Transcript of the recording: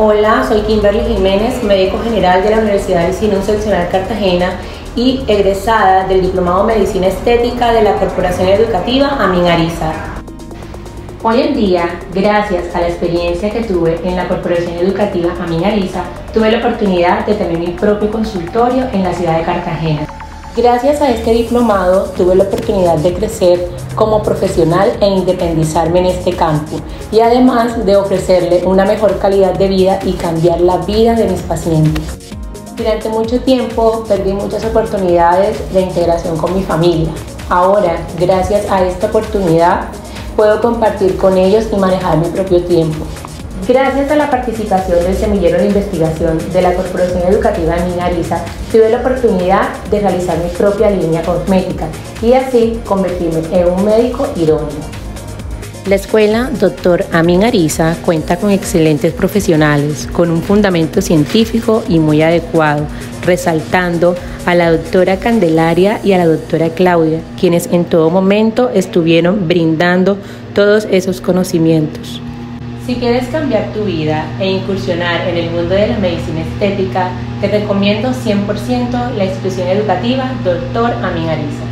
Hola, soy Kimberly Jiménez, médico general de la Universidad del Sinú Seccional Cartagena y egresada del Diplomado de Medicina Estética de la Corporación Educativa Amin Ariza. Hoy en día, gracias a la experiencia que tuve en la Corporación Educativa Amin Ariza, tuve la oportunidad de tener mi propio consultorio en la ciudad de Cartagena. Gracias a este diplomado tuve la oportunidad de crecer como profesional e independizarme en este campo y además de ofrecerle una mejor calidad de vida y cambiar la vida de mis pacientes. Durante mucho tiempo perdí muchas oportunidades de integración con mi familia. Ahora, gracias a esta oportunidad, puedo compartir con ellos y manejar mi propio tiempo. Gracias a la participación del Semillero de Investigación de la Corporación Educativa Amin Ariza, tuve la oportunidad de realizar mi propia línea cosmética y así convertirme en un médico idóneo. La escuela Dr. Amin Ariza cuenta con excelentes profesionales, con un fundamento científico y muy adecuado, resaltando a la doctora Candelaria y a la doctora Claudia, quienes en todo momento estuvieron brindando todos esos conocimientos. Si quieres cambiar tu vida e incursionar en el mundo de la medicina estética, te recomiendo 100% la institución educativa Dr. Amin Ariza.